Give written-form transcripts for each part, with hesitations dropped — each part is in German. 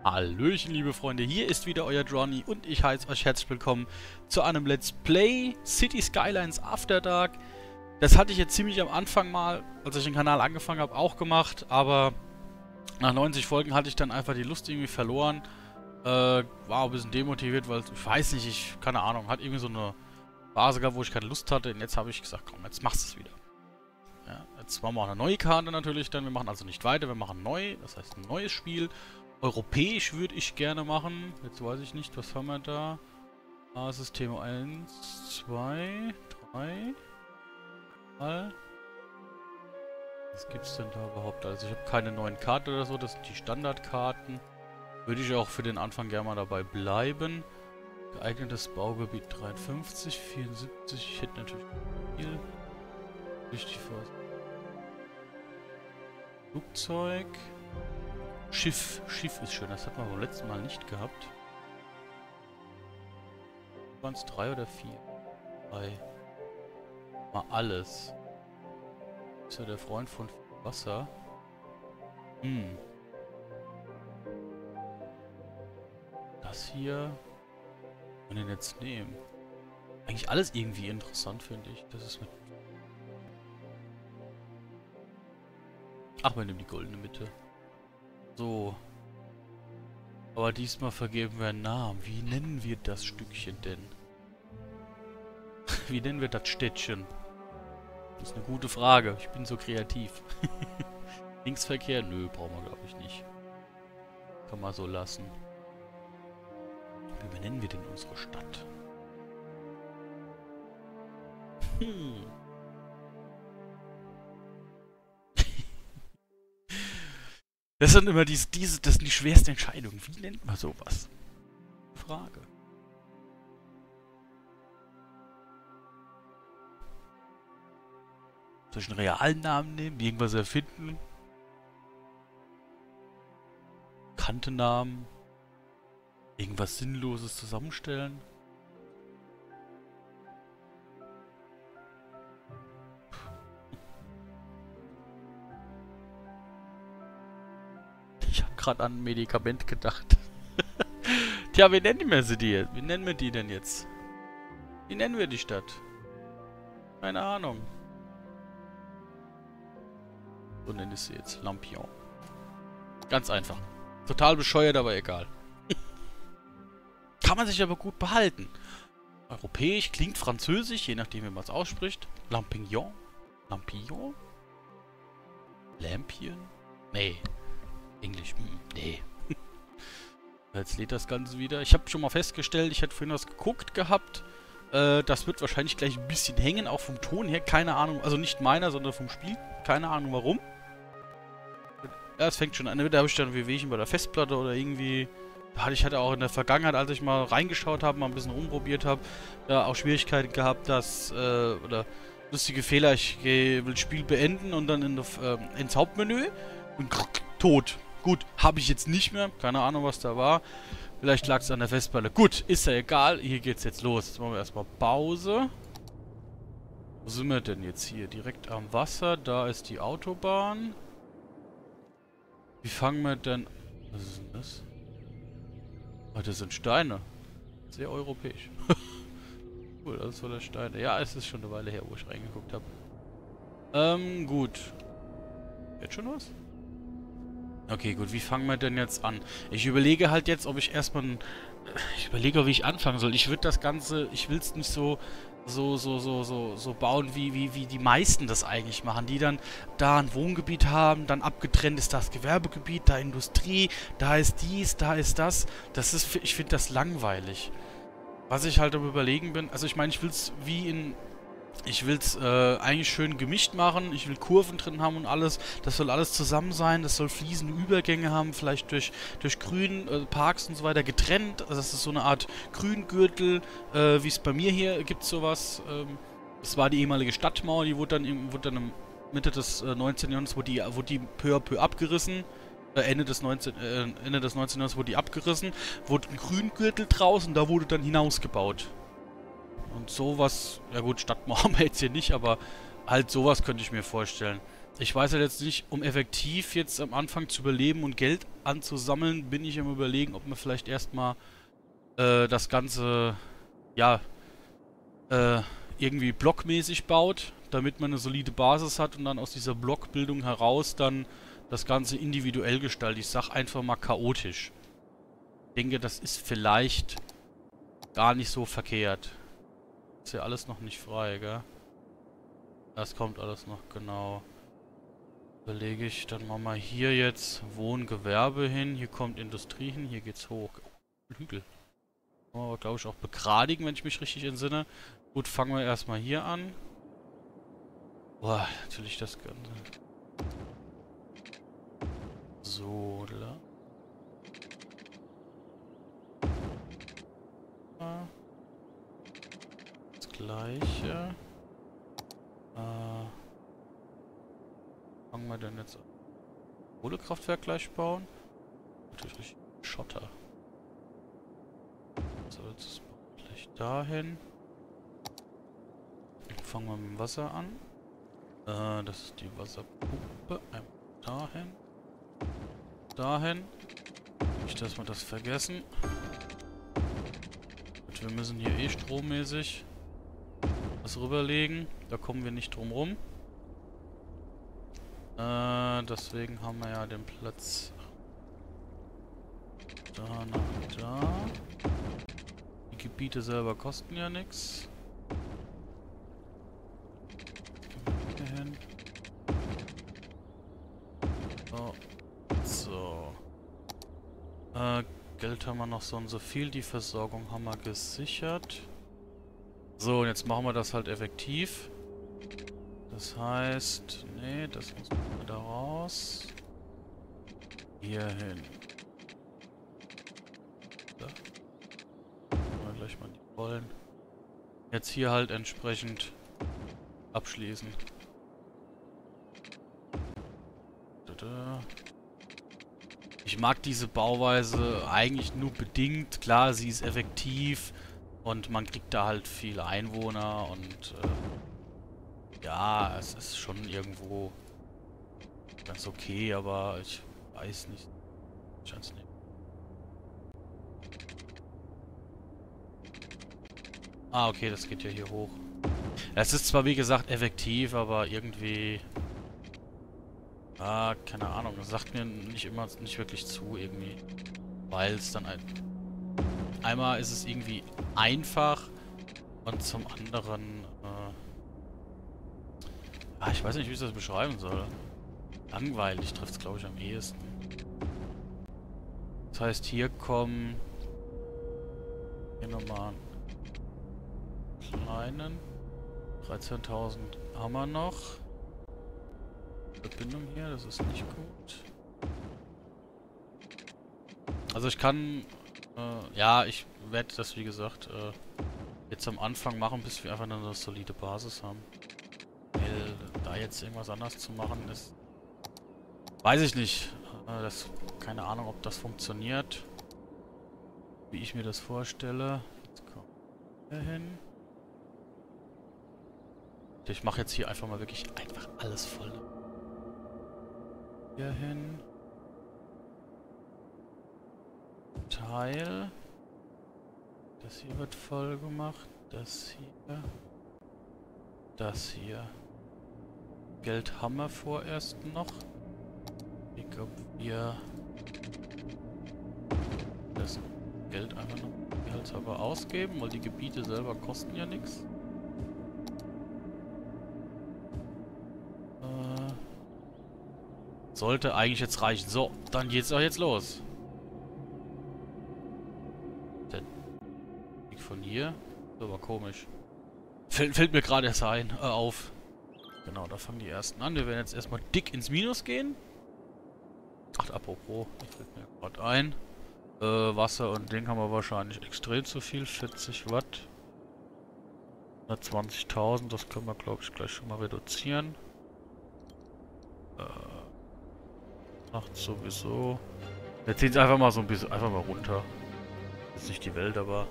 Hallöchen, liebe Freunde, hier ist wieder euer Johnny und ich heiße euch herzlich willkommen zu einem Let's Play City Skylines After Dark. Das hatte ich jetzt ziemlich am Anfang mal, als ich den Kanal angefangen habe, auch gemacht, aber nach 90 Folgen hatte ich dann einfach die Lust irgendwie verloren. War auch ein bisschen demotiviert, weil ich weiß nicht, keine Ahnung, hat irgendwie so eine Phase gehabt, wo ich keine Lust hatte und jetzt habe ich gesagt, komm, jetzt machst du es wieder. Ja, jetzt machen wir auch eine neue Karte natürlich dann, wir machen also nicht weiter, wir machen neu, das heißt ein neues Spiel. Europäisch würde ich gerne machen. Jetzt weiß ich nicht, was haben wir da? System 1, 2, 3. Mal. Was gibt's denn da überhaupt? Also ich habe keine neuen Karten oder so, das sind die Standardkarten. Würde ich auch für den Anfang gerne mal dabei bleiben. Geeignetes Baugebiet 53, 74. Ich hätte natürlich viel. Richtig was. Flugzeug. Schiff ist schön, das hat man beim letzten Mal nicht gehabt. Waren es 3 oder 4? 3. Mal alles. Ist ja der Freund von Wasser. Das hier. Kann man den jetzt nehmen? Eigentlich alles irgendwie interessant, finde ich. Das ist mit. Ach, wir nehmen die goldene Mitte. So. Aber diesmal vergeben wir einen Namen. Wie nennen wir das Stückchen denn? Wie nennen wir das Städtchen? Das ist eine gute Frage. Ich bin so kreativ. Linksverkehr? Nö, brauchen wir glaube ich nicht. Kann man so lassen. Wie benennen wir denn unsere Stadt? Das sind immer das sind die schwersten Entscheidungen. Wie nennt man sowas? Frage. Soll ich einen realen Namen nehmen? Irgendwas erfinden? Kantennamen? Irgendwas Sinnloses zusammenstellen? Ich habe gerade an ein Medikament gedacht. Tja, wie nennen wir sie die? Wie nennen wir die denn jetzt? Wie nennen wir die Stadt? Keine Ahnung. So nenne ich sie jetzt. Lampion. Ganz einfach. Total bescheuert, aber egal. Kann man sich aber gut behalten. Europäisch klingt französisch, je nachdem wie man es ausspricht. Lampignon? Lampillon? Lampion? Nee. Englisch, nee. Jetzt lädt das Ganze wieder. Ich habe schon mal festgestellt, ich hätte vorhin was geguckt gehabt. Das wird wahrscheinlich gleich ein bisschen hängen, auch vom Ton her. Keine Ahnung, also nicht meiner, sondern vom Spiel. Keine Ahnung warum. Ja, es fängt schon an. Da habe ich dann Wehwehchen bei der Festplatte oder irgendwie. Ich hatte auch in der Vergangenheit, als ich mal reingeschaut habe, mal ein bisschen rumprobiert habe, da auch Schwierigkeiten gehabt, dass, oder lustige Fehler, ich will das Spiel beenden und dann ins Hauptmenü und tot. Gut, habe ich jetzt nicht mehr. Keine Ahnung, was da war. Vielleicht lag es an der Festplatte. Gut, ist ja egal. Hier geht's jetzt los. Jetzt machen wir erstmal Pause. Wo sind wir denn jetzt hier? Direkt am Wasser. Da ist die Autobahn. Wie fangen wir denn... Was ist denn das? Ah, das sind Steine. Sehr europäisch. Cool, das ist voller Steine. Ja, es ist schon eine Weile her, wo ich reingeguckt habe. Gut. Jetzt schon was? Okay, gut, wie fangen wir denn jetzt an? Ich überlege halt jetzt, ob ich erstmal ich überlege, wie ich anfangen soll. Ich würde das Ganze, ich will es nicht so bauen, wie die meisten das eigentlich machen. Die dann da ein Wohngebiet haben, dann abgetrennt ist das Gewerbegebiet, da Industrie, da ist dies, da ist das. Ich finde das langweilig. Was ich halt am Überlegen bin, also ich meine, ich will es eigentlich schön gemischt machen. Ich will Kurven drin haben und alles. Das soll alles zusammen sein. Das soll fließende Übergänge haben, vielleicht durch Grün, Parks und so weiter getrennt. Also das ist so eine Art Grüngürtel, wie es bei mir hier gibt sowas. Das war die ehemalige Stadtmauer, die wurde dann im Mitte des 19. Jahrhunderts wurde die peu à peu abgerissen. Ende des 19. Jahrhunderts wurde die abgerissen. Wurde ein Grüngürtel draußen, da wurde dann hinausgebaut. Und sowas, ja gut, Stadtmauer haben wir jetzt hier nicht, aber halt sowas könnte ich mir vorstellen. Ich weiß halt jetzt nicht, um effektiv jetzt am Anfang zu überleben und Geld anzusammeln, bin ich am Überlegen, ob man vielleicht erstmal das Ganze, ja, irgendwie blockmäßig baut, damit man eine solide Basis hat und dann aus dieser Blockbildung heraus dann das Ganze individuell gestaltet. Ich sag einfach mal chaotisch. Ich denke, das ist vielleicht gar nicht so verkehrt. Ist ja alles noch nicht frei, gell? Das kommt alles noch, genau. Überlege ich, dann machen wir hier jetzt Wohngewerbe hin, hier kommt Industrie hin, hier geht's hoch. Hügel. Kann man aber, glaube ich, auch begradigen, wenn ich mich richtig entsinne. Gut, fangen wir erstmal hier an. Boah, natürlich das Ganze. So, da. Das gleiche. Fangen wir denn jetzt an? Kohlekraftwerk gleich bauen? Natürlich Schotter. So, jetzt gleich dahin. Fangen wir mit dem Wasser an. Das ist die Wasserpumpe. Einmal dahin. Dahin. Nicht, dass wir das vergessen. Und wir müssen hier eh strommäßig was rüberlegen. Da kommen wir nicht drum rum. Deswegen haben wir ja den Platz da nach da. Die Gebiete selber kosten ja nichts. Hin. So. Geld haben wir noch so und so viel. Die Versorgung haben wir gesichert. So, und jetzt machen wir das halt effektiv. Das heißt, nee, das muss man da raus. Hier hin. Da. Mal gleich mal die Rollen. Jetzt hier halt entsprechend abschließen. Ich mag diese Bauweise eigentlich nur bedingt. Klar, sie ist effektiv und man kriegt da halt viele Einwohner und ja, es ist schon irgendwo ganz okay, aber ich weiß nicht. Ich weiß nicht. Ah, okay, das geht ja hier hoch. Es ist zwar wie gesagt effektiv, aber irgendwie... Ah, keine Ahnung, das sagt mir nicht wirklich zu irgendwie. Weil es dann einmal ist es irgendwie einfach und zum anderen ich weiß nicht, wie ich das beschreiben soll. Langweilig trifft es, glaube ich, am ehesten. Das heißt, hier kommen hier nochmal einen kleinen 13.000 haben wir noch. Verbindung hier, das ist nicht gut. Also ich kann, ja, ich werde das wie gesagt jetzt am Anfang machen, bis wir einfach eine solide Basis haben. Weil da jetzt irgendwas anders zu machen ist, weiß ich nicht. Keine Ahnung, ob das funktioniert, wie ich mir das vorstelle. Jetzt kommen wir hin. Ich mache jetzt hier einfach mal wirklich einfach alles voll. Hier hin. Teil. Das hier wird voll gemacht. Das hier. Das hier. Geld haben wir vorerst noch. Ich glaube, wir das Geld einfach noch gehaltshalber ausgeben, weil die Gebiete selber kosten ja nichts. Sollte eigentlich jetzt reichen. So, dann geht's auch jetzt los. Der Weg von hier. Das war komisch. Fällt mir gerade erst auf. Genau, da fangen die ersten an. Wir werden jetzt erstmal dick ins Minus gehen. Ach, apropos, ich fällt mir gerade ein. Wasser und Ding haben wir wahrscheinlich extrem zu viel. 40 Watt. 120.000, das können wir, glaube ich, gleich schon mal reduzieren. Nachts sowieso. Wir ziehen es einfach mal so ein bisschen, einfach mal runter. Ist nicht die Welt, aber...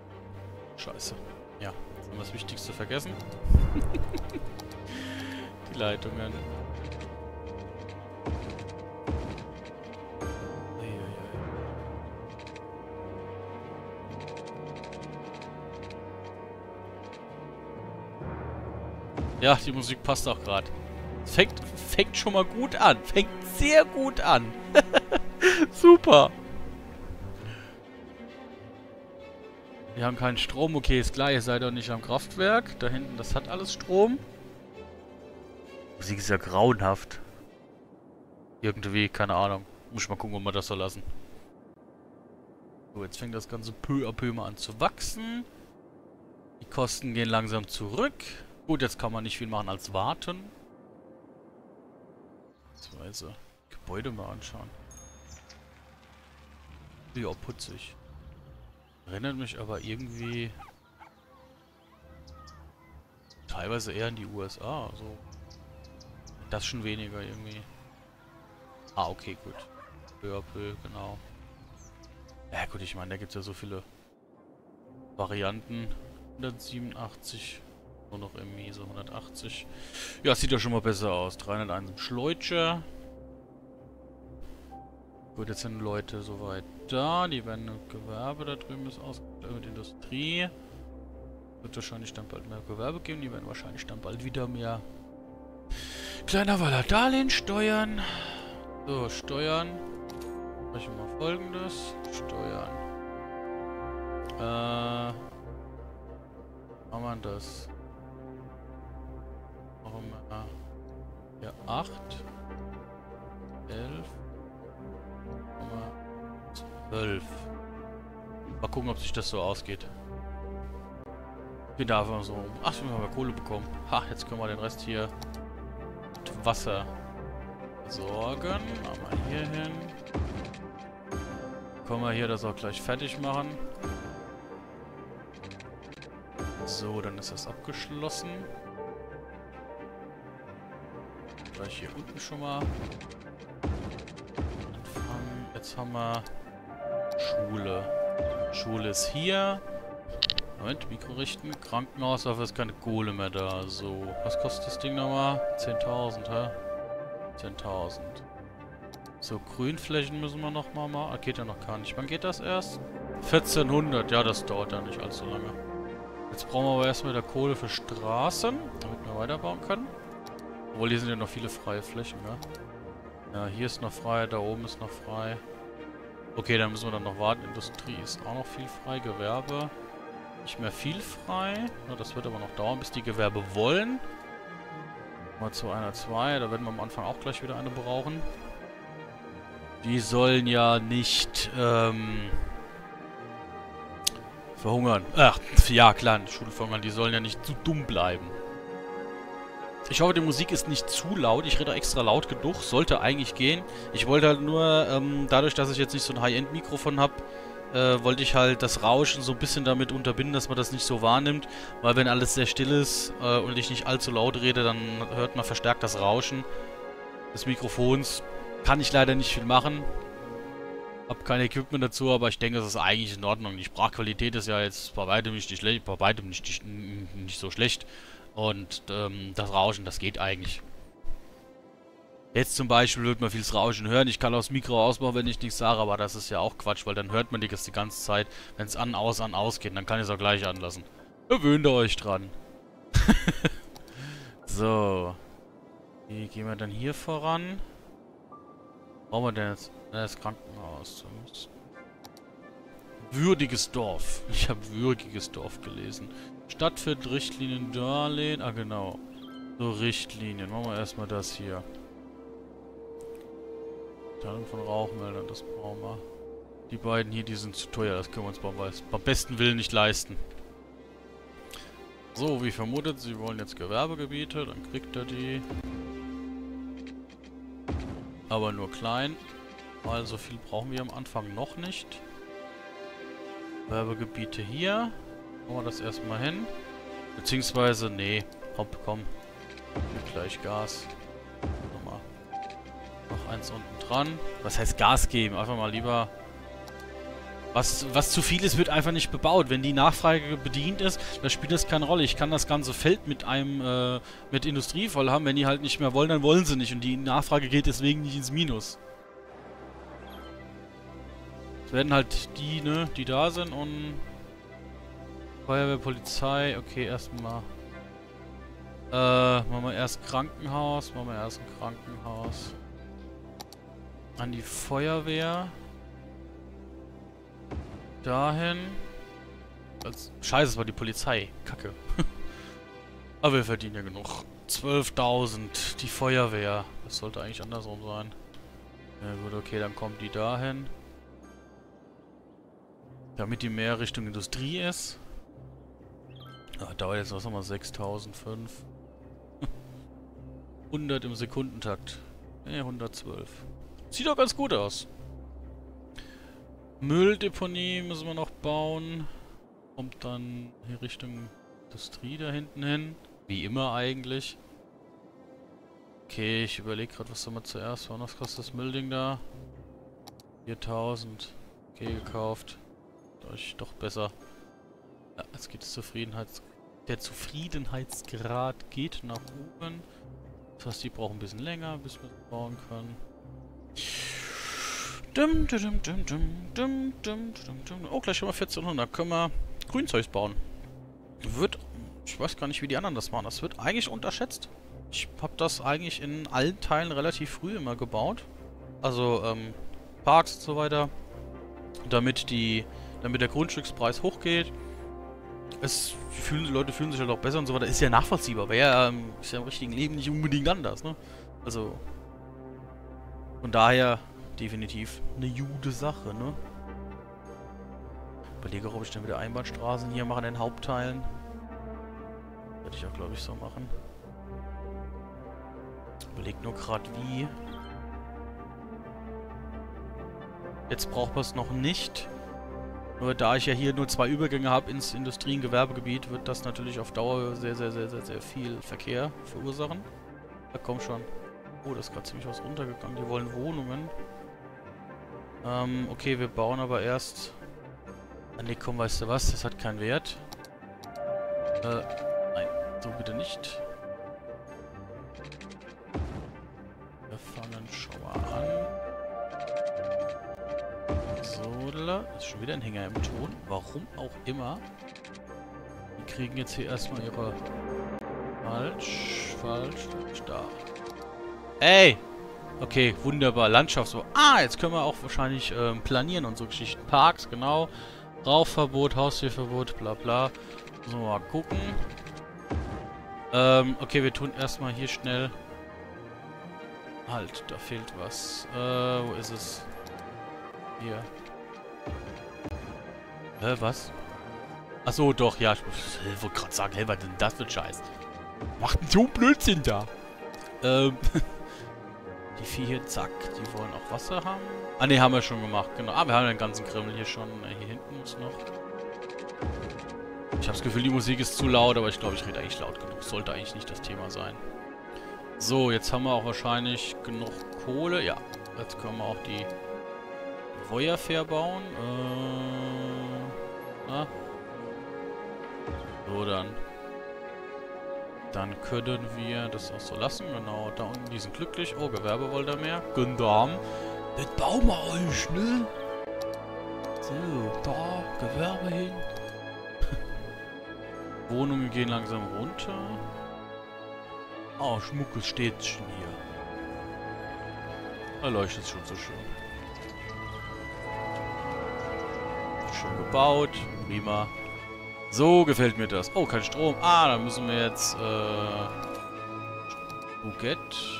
Scheiße. Ja, jetzt haben wir das Wichtigste vergessen. die Leitungen. Ja, die Musik passt auch gerade. Fängt schon mal gut an. Fängt sehr gut an. Super. Wir haben keinen Strom. Okay, ist klar, ihr seid doch nicht am Kraftwerk. Da hinten, das hat alles Strom. Die Musik ist ja grauenhaft. Irgendwie, keine Ahnung. Muss ich mal gucken, ob wir das so lassen. So, jetzt fängt das Ganze peu à peu mal an zu wachsen. Die Kosten gehen langsam zurück. Gut, jetzt kann man nicht viel machen als warten. Beziehungsweise Gebäude mal anschauen. Ja, putzig. Erinnert mich aber irgendwie teilweise eher an die USA. Also das schon weniger irgendwie. Ah, okay, gut. Peu à peu, genau. Ja gut, ich meine, da gibt es ja so viele Varianten. 187. Nur noch irgendwie so 180. Ja, sieht ja schon mal besser aus. 301 im Schleutscher. Gut, jetzt sind Leute soweit da. Die werden Gewerbe da drüben ist ausgestattet mit Industrie. Wird wahrscheinlich dann bald mehr Gewerbe geben. Die werden wahrscheinlich dann bald wieder mehr Kleinaweiler Darlehen steuern. So, Steuern. Machen wir mal Folgendes. Steuern. Machen wir das. Machen wir ja 8, 11, 12. Mal gucken, ob sich das so ausgeht. Ich bin da einfach so. Ach, wir haben Kohle bekommen. Ha, jetzt können wir den Rest hier mit Wasser versorgen. Mal hier hin. Können wir hier das auch gleich fertig machen. So, dann ist das abgeschlossen. Gleich hier unten schon mal anfangen. Jetzt haben wir Schule. Schule ist hier. Moment, Mikro richten. Krankenhaus, dafür ist keine Kohle mehr da. So, was kostet das Ding nochmal? 10.000, hä? 10.000. So, Grünflächen müssen wir nochmal machen. Geht ja noch gar nicht. Wann geht das erst? 1400. Ja, das dauert ja nicht allzu lange. Jetzt brauchen wir aber erstmal wieder Kohle für Straßen, damit wir weiterbauen können. Obwohl, hier sind ja noch viele freie Flächen, ne? Ja, hier ist noch frei, da oben ist noch frei. Okay, dann müssen wir dann noch warten. Industrie ist auch noch viel frei. Gewerbe nicht mehr viel frei. Ja, das wird aber noch dauern, bis die Gewerbe wollen. Mal zu einer 2. Da werden wir am Anfang auch gleich wieder eine brauchen. Die sollen ja nicht verhungern. Ach, ja klar, Schule verhungern. Die sollen ja nicht zu dumm bleiben. Ich hoffe, die Musik ist nicht zu laut. Ich rede extra laut genug. Sollte eigentlich gehen. Ich wollte halt nur, dadurch, dass ich jetzt nicht so ein High-End-Mikrofon habe, wollte ich halt das Rauschen so ein bisschen damit unterbinden, dass man das nicht so wahrnimmt. Weil wenn alles sehr still ist und ich nicht allzu laut rede, dann hört man verstärkt das Rauschen des Mikrofons. Kann ich leider nicht viel machen. Hab kein Equipment dazu, aber ich denke, das ist eigentlich in Ordnung. Die Sprachqualität ist ja jetzt bei weitem nicht schlecht, bei weitem nicht so schlecht. Und das Rauschen, das geht eigentlich. Jetzt zum Beispiel wird man vieles Rauschen hören. Ich kann auch das Mikro ausmachen, wenn ich nichts sage, aber das ist ja auch Quatsch, weil dann hört man das die ganze Zeit. Wenn es an, aus geht, dann kann ich es auch gleich anlassen. Gewöhnt euch dran. So. Wie gehen wir dann hier voran? Brauchen wir denn jetzt? Das Krankenhaus. Würdiges Dorf. Ich habe würdiges Dorf gelesen. Stadtviertel, Richtlinien, Darlehen. Ah, genau. So, Richtlinien. Machen wir erstmal das hier. Teilung von Rauchmeldern, das brauchen wir. Die beiden hier, die sind zu teuer. Das können wir uns beim besten Willen nicht leisten. So, wie vermutet, sie wollen jetzt Gewerbegebiete. Dann kriegt er die. Aber nur klein. Weil so viel brauchen wir am Anfang noch nicht. Gewerbegebiete hier. Machen wir das erstmal hin. Beziehungsweise, nee. Hopp, komm. Gleich Gas. Nochmal. Noch eins unten dran. Was heißt Gas geben? Einfach mal lieber Was zu viel ist, wird einfach nicht bebaut. Wenn die Nachfrage bedient ist, dann spielt das keine Rolle. Ich kann das ganze Feld mit mit Industrie voll haben. Wenn die halt nicht mehr wollen, dann wollen sie nicht. Und die Nachfrage geht deswegen nicht ins Minus. Es werden halt die, ne, die da sind und Feuerwehr, Polizei. Okay, erstmal. Machen wir erst Krankenhaus. Machen wir erst ein Krankenhaus. An die Feuerwehr. Dahin. Scheiße, es war die Polizei. Kacke. Aber wir verdienen ja genug. 12.000. Die Feuerwehr. Das sollte eigentlich andersrum sein. Ja gut, okay, dann kommt die dahin. Damit die mehr Richtung Industrie ist. Ah, dauert jetzt was nochmal 6.005. 100 im Sekundentakt. Ne, 112. Sieht doch ganz gut aus. Mülldeponie müssen wir noch bauen. Kommt dann hier Richtung Industrie da hinten hin. Wie immer eigentlich. Okay, ich überlege gerade, was soll man zuerst machen. Was kostet das Müllding da? 4.000. Okay, gekauft. Doch besser. Ja, jetzt geht es der Zufriedenheitsgrad geht nach oben. Das heißt, die brauchen ein bisschen länger, bis wir es bauen können. Oh, gleich haben wir 1400. Können wir Grünzeugs bauen. Ich weiß gar nicht, wie die anderen das machen. Das wird eigentlich unterschätzt. Ich habe das eigentlich in allen Teilen relativ früh immer gebaut. Also, Parks und so weiter. Damit der Grundstückspreis hochgeht. Die Leute fühlen sich halt auch besser und so weiter. Ist ja nachvollziehbar. Ist ja im richtigen Leben nicht unbedingt anders, ne? Also, von daher definitiv eine gute Sache, ne? Überlege auch, ob ich dann wieder Einbahnstraßen hier mache in den Hauptteilen. Werde ich auch, glaube ich, so machen. Überlege nur gerade wie. Jetzt braucht man es noch nicht. Nur da ich ja hier nur 2 Übergänge habe ins Industrie- und Gewerbegebiet, wird das natürlich auf Dauer sehr viel Verkehr verursachen. Da komm schon. Oh, das ist gerade ziemlich was runtergegangen. Die wollen Wohnungen. Okay, wir bauen aber erst... Ah, ne, komm, weißt du was? Das hat keinen Wert. Nein, so bitte nicht. Wir fangen schon mal an. So, ist schon wieder ein Hänger im Ton. Warum auch immer. Die kriegen jetzt hier erstmal ihre... Falsch, da. Ey! Okay, wunderbar. Landschaftsbau. Ah, jetzt können wir auch wahrscheinlich planieren und so Geschichten. Parks, genau. Rauchverbot, Haustierverbot, bla bla. Müssen wir mal gucken. Okay, wir tun erstmal hier schnell... Halt, da fehlt was. Wo ist es? Hier. Was? Achso, doch, ja. Ich wollte gerade sagen, hey, was denn das für ein Scheiß? Macht denn so ein Blödsinn da? Die Vieh hier, zack. Die wollen auch Wasser haben. Ah, ne, haben wir schon gemacht, genau. Ah, wir haben den ganzen Kreml hier schon. Hier hinten muss noch. Ich habe das Gefühl, die Musik ist zu laut, aber ich glaube, ich rede eigentlich laut genug. Sollte eigentlich nicht das Thema sein. So, jetzt haben wir auch wahrscheinlich genug Kohle. Ja, jetzt können wir auch die Feuerwehr bauen. Na? So, dann können wir das auch so lassen. Genau, da unten, die sind glücklich. Oh, Gewerbe wollt ihr mehr. Guten Abend. Das bauen wir euch, ne? So, da, Gewerbe hin. Wohnungen gehen langsam runter. Oh, schmuckes Städtchen hier. Da leuchtet es schon so schön. Schön gebaut. Prima. So gefällt mir das. Oh, kein Strom. Ah, dann müssen wir jetzt, Bouquet.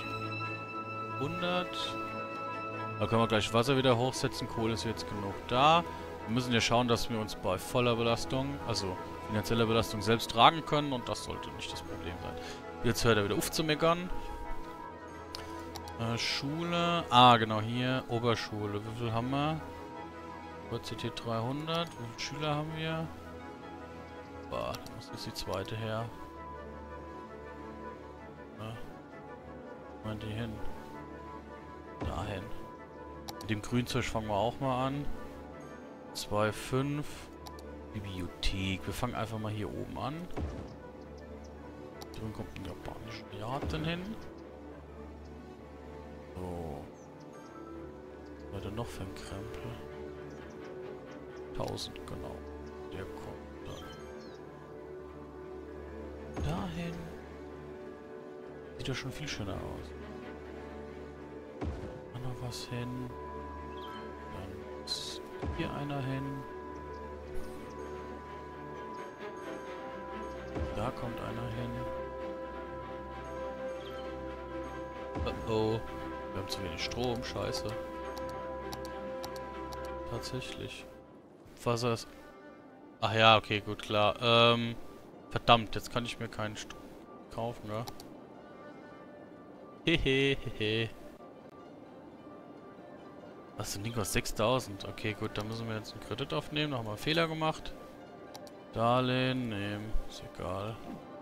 100. Da können wir gleich Wasser wieder hochsetzen. Kohle ist jetzt genug da. Wir müssen ja schauen, dass wir uns bei voller Belastung, also finanzieller Belastung, selbst tragen können. Und das sollte nicht das Problem sein. Jetzt hört er wieder auf zu meckern. Schule. Ah, genau, hier. Oberschule. Wie viel haben wir? CT 300. Wie viele Schüler haben wir? Boah, da muss jetzt die zweite her. Ja. Wo wollen die hin? Dahin. Mit dem Grünzeug fangen wir auch mal an. 2,5. Bibliothek. Wir fangen einfach mal hier oben an. Drüben kommt ein japanischer Garten hin. So. Was hat er noch für ein Krempel? 1000, genau. Der kommt dann dahin. Sieht ja schon viel schöner aus. Da noch was hin. Dann ist hier einer hin. Da kommt einer hin. Oh. Wir haben zu wenig Strom, scheiße. Tatsächlich. Wasser ist... Ach ja, okay, gut, klar. Verdammt, jetzt kann ich mir keinen Strom kaufen, ja? Hehehehe. Was denn, Nikos? 6000. Okay, gut, da müssen wir jetzt einen Kredit aufnehmen. Da haben wir einen Fehler gemacht. Darlehen nehmen. Ist egal.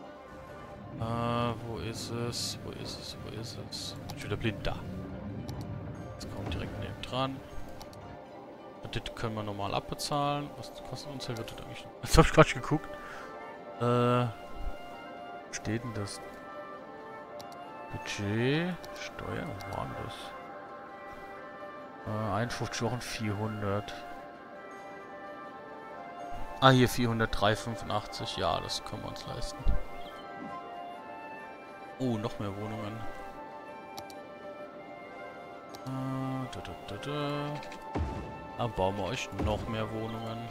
Wo ist es? Wo ist es? Wo ist es? Ich bin wieder blind. Da. Jetzt kommt direkt neben dran. Das können wir normal abbezahlen. Was kostet uns der Kredit eigentlich? Jetzt hab ich gerade geguckt. Steht denn das? Budget? Steuern? Was war denn das? 51 Wochen 400. Ah, hier 403,85. Ja, das können wir uns leisten. Oh, noch mehr Wohnungen. Dann bauen wir euch noch mehr Wohnungen.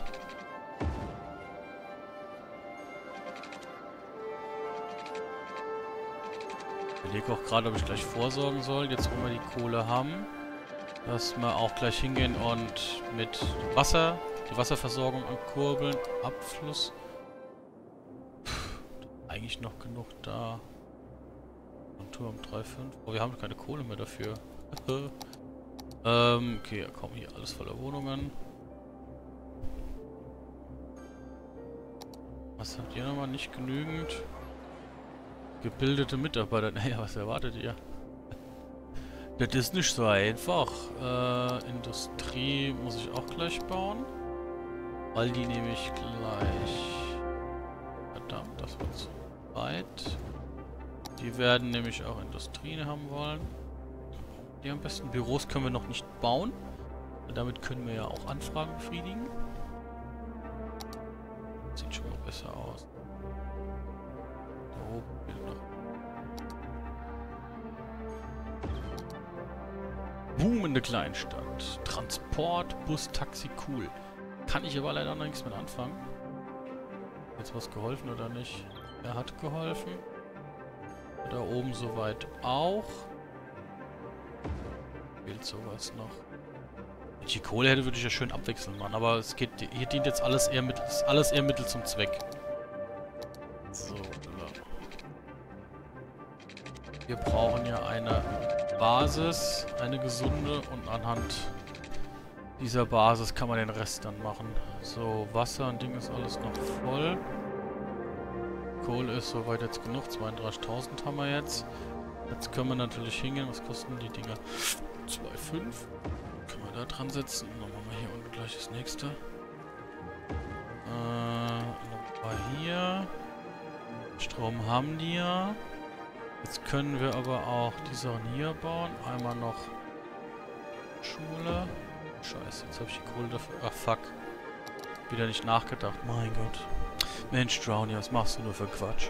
Ich überlege auch gerade, ob ich gleich vorsorgen soll, jetzt wo wir die Kohle haben, dass wir auch gleich hingehen und mit Wasser, die Wasserversorgung ankurbeln. Abfluss. Eigentlich noch genug da. Und Turm 3,5. Oh, wir haben keine Kohle mehr dafür. Okay, komm, hier alles voller Wohnungen. Was habt ihr nochmal? Nicht genügend gebildete Mitarbeiter. Naja, was erwartet ihr? Das ist nicht so einfach. Industrie muss ich auch gleich bauen. Weil die nehme ich gleich... Verdammt, das war zu weit. Die werden nämlich auch Industrien haben wollen. Die am besten Büros können wir noch nicht bauen. Damit können wir ja auch Anfragen befriedigen. Sieht schon mal besser aus. Da oben fehlt noch. Boomende Kleinstadt. Transport, Bus, Taxi, cool. Kann ich aber leider noch nichts mit anfangen. Jetzt was geholfen oder nicht? Er hat geholfen. Da oben soweit auch. Fehlt sowas noch. Wenn ich die Kohle hätte, würde ich ja schön abwechseln, Mann. Aber es geht. Hier dient jetzt alles eher Mittel zum Zweck. So, wir brauchen ja eine Basis, eine gesunde, und anhand dieser Basis kann man den Rest dann machen. So, Wasser und Ding ist alles noch voll. Kohle ist soweit jetzt genug. 32.000 haben wir jetzt. Jetzt können wir natürlich hingehen. Was kosten die Dinger? 2,5. Können wir da dran setzen. Und dann machen wir hier unten gleich das nächste. Nochmal hier. Strom haben die ja. Jetzt können wir aber auch die Sachen hier bauen. Einmal noch Schule. Scheiße, jetzt habe ich die Kohle dafür. Ach, fuck. Wieder nicht nachgedacht. Mein Gott. Mensch, Drowny, was machst du nur für Quatsch?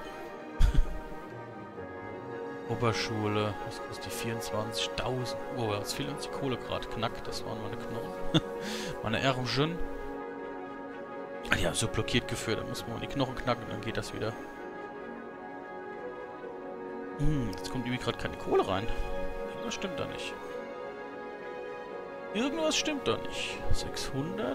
Oberschule. Was kostet die? 24.000. Oh, jetzt fehlt uns die Kohle gerade. Knack, das waren meine Knochen. Meine Ärmchen. Ah, die haben so blockiert geführt. Da muss man die Knochen knacken und dann geht das wieder. Jetzt kommt irgendwie gerade keine Kohle rein. Irgendwas stimmt da nicht. Irgendwas stimmt da nicht. 600.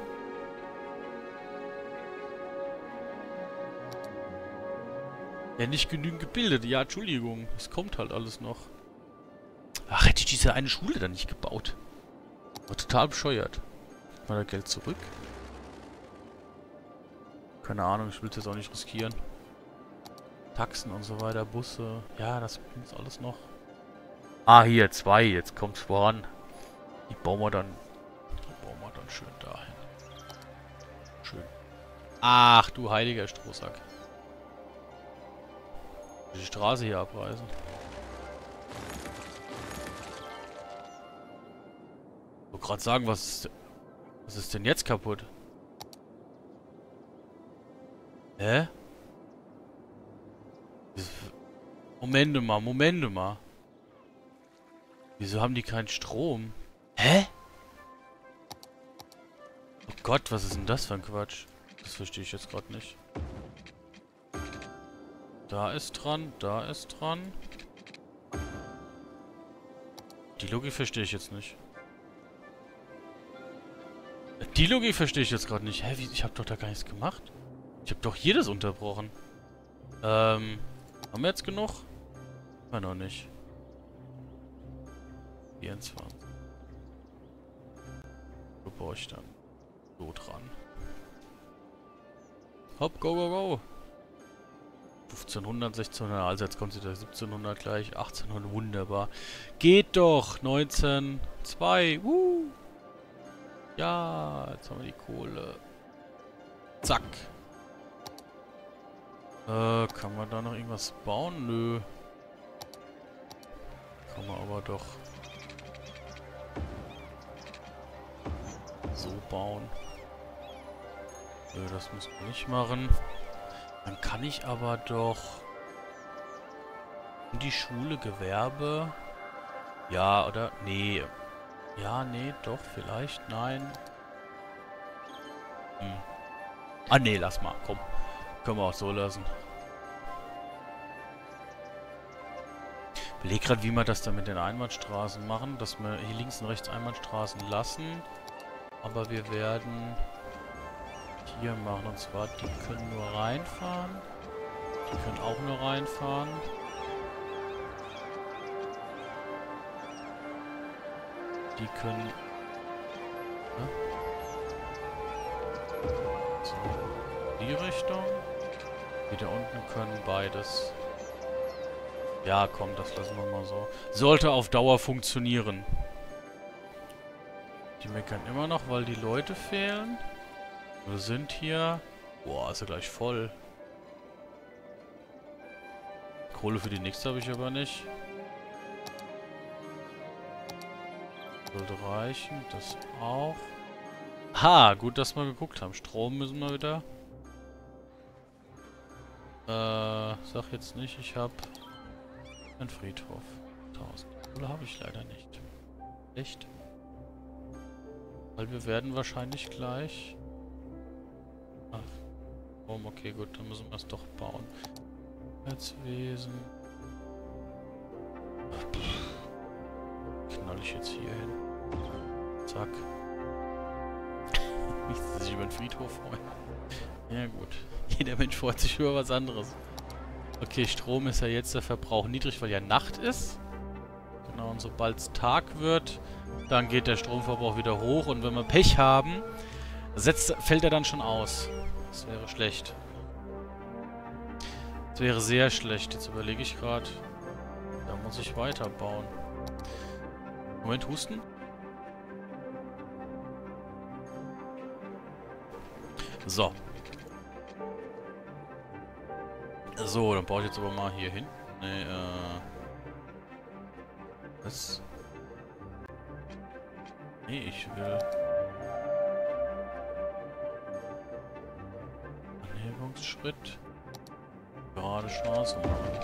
Ja, nicht genügend gebildet. Ja, Entschuldigung. Es kommt halt alles noch. Ach, hätte ich diese eine Schule dann nicht gebaut. War total bescheuert. Mal das Geld zurück. Keine Ahnung, ich will es jetzt auch nicht riskieren. Taxen und so weiter, Busse. Ja, das ist alles noch. Ah, hier, 2. Jetzt kommt's voran. Die bauen wir dann schön dahin. Ach, du heiliger Strohsack. Die Straße hier abreißen. Ich wollte gerade sagen, was ist denn jetzt kaputt? Hä? Momente mal. Wieso haben die keinen Strom? Hä? Oh Gott, was ist denn das für ein Quatsch? Das verstehe ich jetzt gerade nicht. Da ist dran, da ist dran. Die Logik verstehe ich jetzt nicht. Die Logik verstehe ich jetzt gerade nicht. Hä, wie? Ich habe doch da gar nichts gemacht. Ich habe doch jedes unterbrochen. Haben wir jetzt genug? Immer noch nicht. 24. Wo brauche ich dann? So dran. Hopp, go, go, go. 1500, 1600, also jetzt kommt sie da 1700 gleich, 1800, wunderbar. Geht doch, 19, 2, Ja, jetzt haben wir die Kohle. Zack. Kann man da noch irgendwas bauen? Nö. Kann man aber doch so bauen. Nö, das muss man nicht machen. Dann kann ich aber doch in die Schule, Gewerbe. Ja, oder? Nee. Ja, nee, doch, vielleicht. Nein. Ah, nee, lass mal. Komm. Können wir auch so lassen. Ich überlege gerade, wie wir das dann mit den Einbahnstraßen machen. Dass wir hier links und rechts Einbahnstraßen lassen. Aber wir werden hier machen. Und zwar, die können nur reinfahren. Die können auch nur reinfahren. Die können... Ne? So, die Richtung. Die da unten können beides. Ja, komm, das lassen wir mal so. Sollte auf Dauer funktionieren. Die meckern immer noch, weil die Leute fehlen. Wir sind hier... Boah, ist ja gleich voll. Kohle für die nächste habe ich aber nicht. Sollte reichen. Das auch. Ha, gut, dass wir geguckt haben. Strom müssen wir wieder. Sag jetzt nicht, ich habe einen Friedhof. 1000. Kohle habe ich leider nicht. Echt? Weil wir werden wahrscheinlich gleich... Ach. Oh, okay, gut, dann müssen wir es doch bauen. Herzwesen. Knall ich jetzt hier hin. Zack. Wie sie sich über den Friedhof freuen. Ja gut. Jeder Mensch freut sich über was anderes. Okay, Strom ist ja jetzt der Verbrauch niedrig, weil ja Nacht ist. Genau, und sobald es Tag wird, dann geht der Stromverbrauch wieder hoch. Und wenn wir Pech haben, fällt er dann schon aus. Das wäre schlecht. Das wäre sehr schlecht. Jetzt überlege ich gerade. Da muss ich weiterbauen. Moment, husten. So. So, dann baue ich jetzt aber mal hier hin. Nee, was? Nee, ich will... Anhebungsschritt. Gerade Straße machen.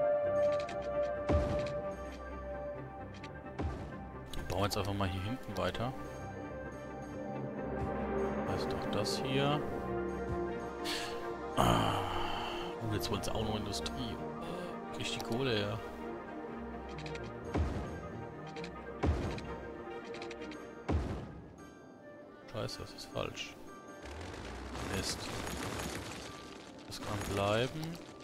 Bauen jetzt einfach mal hier hinten weiter. Das ist doch das hier. Jetzt wollen sie auch noch Industrie. Krieg ich die Kohle her. Scheiße, das ist falsch. Mist. Das kann bleiben.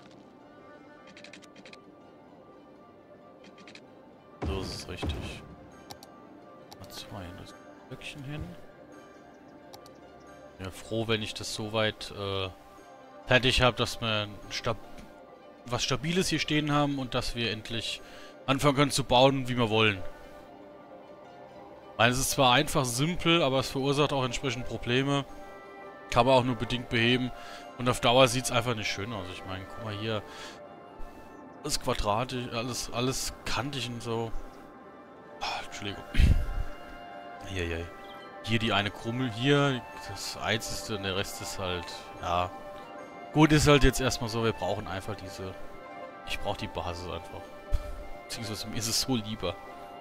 So ist es richtig. Mal 2 das Blöckchen hin. Ja, froh, wenn ich das soweit fertig habe, dass wir was Stabiles hier stehen haben und dass wir endlich anfangen können zu bauen, wie wir wollen. Ich meine, es ist zwar einfach simpel, aber es verursacht auch entsprechend Probleme. Kann man auch nur bedingt beheben. Und auf Dauer sieht es einfach nicht schön aus. Ich meine, guck mal hier. Das quadratisch, alles kantig und so. Entschuldigung. Hier die eine Krummel, hier das Einzige und der Rest ist halt, ja. Gut, ist halt jetzt erstmal so, wir brauchen einfach diese... Ich brauche die Basis einfach. Beziehungsweise mir ist es so lieber.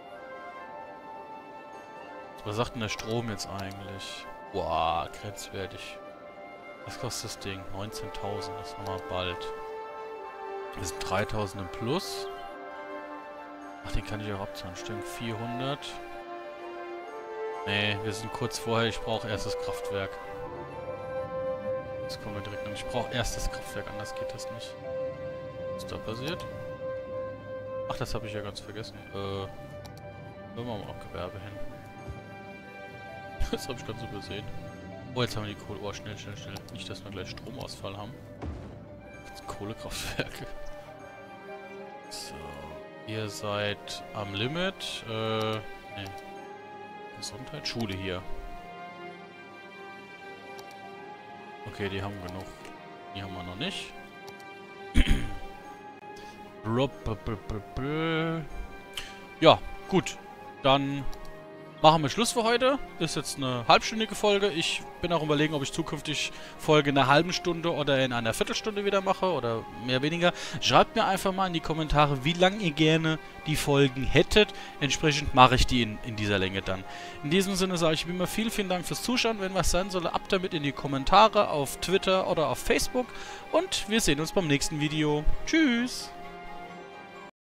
Was sagt denn der Strom jetzt eigentlich? Boah, grenzwertig. Was kostet das Ding? 19.000, das haben wir bald. Das sind 3.000 im Plus. Ach, den kann ich auch abzahlen. Stimmt, 400. Nee, wir sind kurz vorher. Ich brauche erst das Kraftwerk. Jetzt kommen wir direkt an. Ich brauche erst das Kraftwerk, anders geht das nicht. Was ist da passiert? Ach, das habe ich ja ganz vergessen. Hören wir mal auch Gewerbe hin. Das habe ich ganz übersehen. Oh, jetzt haben wir die Kohle. Oh, schnell. Nicht, dass wir gleich Stromausfall haben. Jetzt Kohlekraftwerke. So. Ihr seid am Limit. Nee. Gesundheit. Schule hier. Okay, die haben genug. Die haben wir noch nicht. Ja, gut. Dann machen wir Schluss für heute. Ist jetzt eine halbstündige Folge. Ich bin auch überlegen, ob ich zukünftig Folge in einer halben Stunde oder in einer Viertelstunde wieder mache oder mehr weniger. Schreibt mir einfach mal in die Kommentare, wie lange ihr gerne die Folgen hättet. Entsprechend mache ich die in dieser Länge dann. In diesem Sinne sage ich wie immer vielen Dank fürs Zuschauen. Wenn was sein soll, ab damit in die Kommentare auf Twitter oder auf Facebook. Und wir sehen uns beim nächsten Video. Tschüss!